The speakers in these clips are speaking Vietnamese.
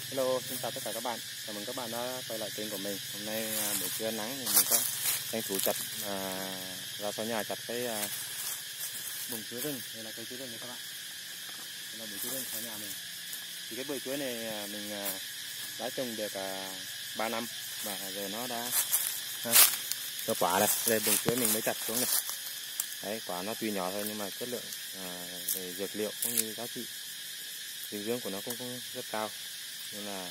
Hello, xin chào tất cả các bạn. Chào mừng các bạn đã quay lại kênh của mình. Hôm nay buổi trưa nắng thì mình có tranh thủ chặt ra sau nhà chặt cái bùng chuối rừng. Đây là cây chuối rừng đấy các bạn. Đây là bụi chuối rừng sau nhà mình. Thì cái bụi chuối này mình đã trồng được 3 năm và giờ nó đã cho quả này. Đây bùng chuối mình mới chặt xuống này. Đấy, quả nó tuy nhỏ thôi nhưng mà chất lượng về dược liệu cũng như giá trị dinh dưỡng của nó cũng rất cao. Nên là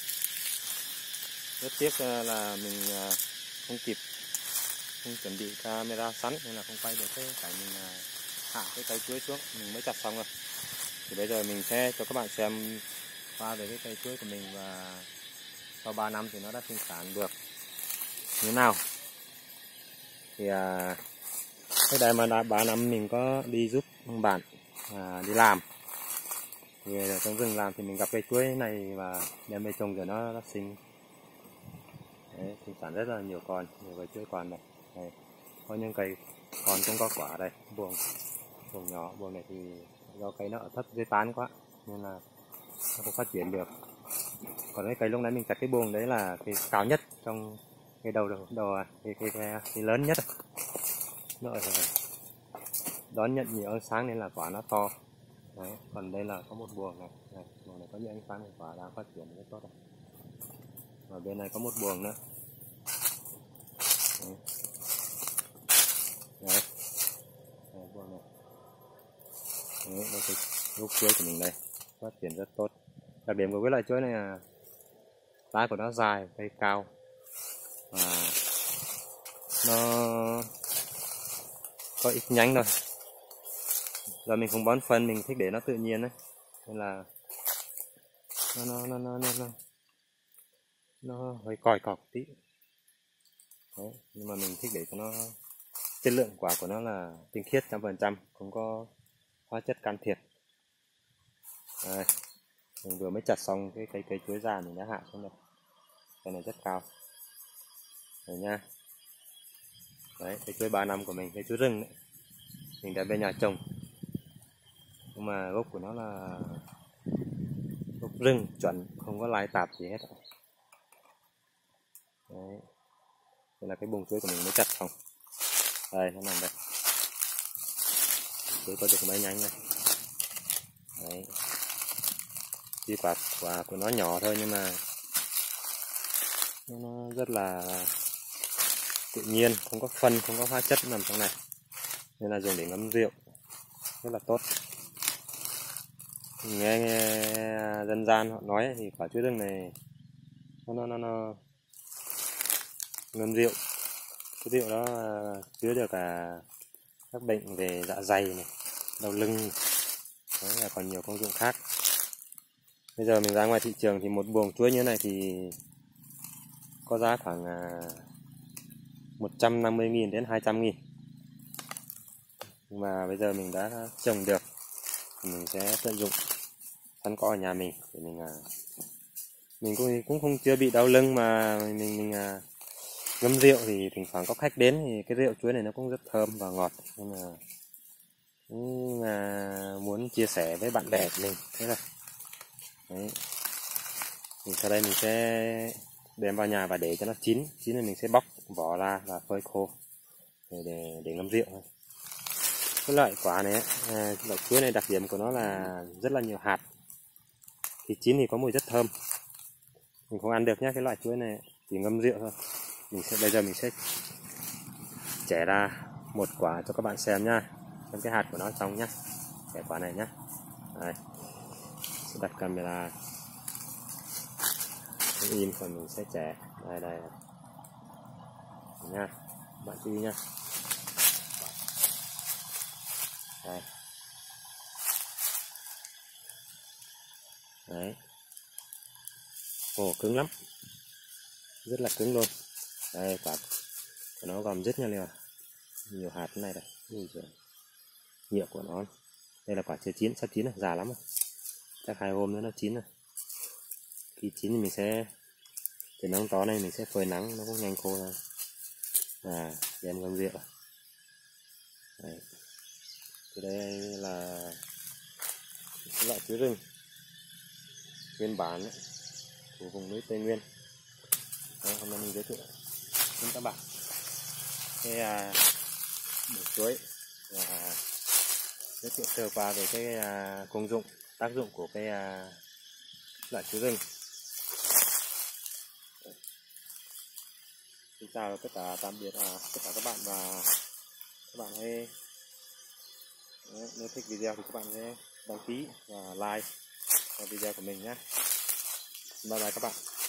rất tiếc là mình không chuẩn bị camera sẵn nên là không quay được cái cảnh mình hạ cái cây chuối xuống, mình mới chặt xong rồi. Thì bây giờ mình sẽ cho các bạn xem qua về cái cây chuối của mình và sau 3 năm thì nó đã sinh sản được như thế nào. Thì cái đây mà đã 3 năm mình có đi giúp ông bạn đi làm. Thì ở trong rừng làm thì mình gặp cây chuối này và đem về trồng rồi nó sinh. Đấy, sinh sản rất là nhiều cây chuối còn này. Đây, có những cây còn cũng có quả đây, buồng nhỏ, buồng này thì do cây nó ở thấp dưới tán quá nên là nó không phát triển được. Còn cái cây lúc nãy mình chặt cái buồng đấy là cái cao nhất trong cái cái lớn nhất, nó đón nhận nhiều ánh sáng nên là quả nó to. Đấy, còn đây là có một buồng này, buồng này có những ánh sáng thì quả đang phát triển rất tốt này. Và bên này có một buồng nữa. Đấy. Đấy. Đấy, buồng này. Đấy, đây cái gốc chuối của mình đây phát triển rất tốt. Đặc điểm của cái loại chuối này là lá của nó dài, cây cao và nó có ít nhánh thôi. Giờ mình không bón phân, mình thích để nó tự nhiên đấy, nên là nó hơi còi cọc tí. Đấy, nhưng mà mình thích để cho nó chất lượng quả của nó là tinh khiết 100%, không có hóa chất can thiệp. Đây, mình vừa mới chặt xong cái cây chuối già mình đã hạ xuống đây. Cây này rất cao rồi nha. Đấy, cây chuối 3 năm của mình, cây chuối rừng đấy. Mình đã về nhà trồng nhưng mà gốc của nó là gốc rừng chuẩn, không có lai tạp gì hết. Đấy, đây là cái buồng chuối của mình mới chặt xong. Đây, nó nằm đây. Chuối có được mấy nhánh này. Đấy, tuy quả của nó nhỏ thôi nhưng mà nó rất là tự nhiên, không có phân, không có hóa chất nằm trong này, nên là dùng để ngâm rượu rất là tốt. Nghe dân gian họ nói thì quả chuối rừng này nó ngâm rượu, cái rượu đó chứa được các bệnh về dạ dày này, đau lưng, đấy là còn nhiều công dụng khác. Bây giờ mình ra ngoài thị trường thì một buồng chuối như thế này thì có giá khoảng 150.000 đến 200.000. Nhưng mà bây giờ mình đã trồng được thì mình sẽ tận dụng sẵn có ở nhà mình để mình cũng không chưa bị đau lưng mà mình ngâm rượu thì thỉnh thoảng có khách đến thì cái rượu chuối này nó cũng rất thơm và ngọt, nên là cũng muốn chia sẻ với bạn bè của mình. Thế rồi. Đấy. Thì sau đây mình sẽ đem vào nhà và để cho nó chín thì mình sẽ bóc vỏ ra và phơi khô để ngâm rượu thôi. Cái loại quả này, loại chuối này đặc điểm của nó là rất là nhiều hạt. Khi chín thì có mùi rất thơm. Mình không ăn được nhé, cái loại chuối này chỉ ngâm rượu thôi. Bây giờ mình sẽ chẻ ra một quả cho các bạn xem nhá, xem cái hạt của nó trong nhá. Chẻ quả này nhá. Đây, sẽ đặt camera im còn mình sẽ chẻ đây nha, bạn chú ý nha. Đây. Đấy, ồ cứng lắm, rất là cứng luôn. Đây, quả của nó gồm rất nhiều hạt thế này đây. Nhựa của nó, đây là quả chưa chín, sắp chín rồi, già lắm rồi, chắc 2 hôm nữa nó chín rồi. Khi chín thì mình sẽ cái nắng to này mình sẽ phơi nắng nó cũng nhanh khô ra và đem ngâm rượu. Đấy. Thì đây là cái loại chuối rừng nguyên bản ấy. của vùng núi Tây Nguyên. Đấy, hôm nay mình giới thiệu đến các bạn cái bưởi chuối và giới thiệu sơ qua về cái công dụng, tác dụng của cái loại chuối rừng. Xin chào tất cả, tạm biệt tất cả các bạn, và các bạn hãy nếu thích video thì các bạn hãy đăng ký và like video của mình nhé. Bye bye các bạn.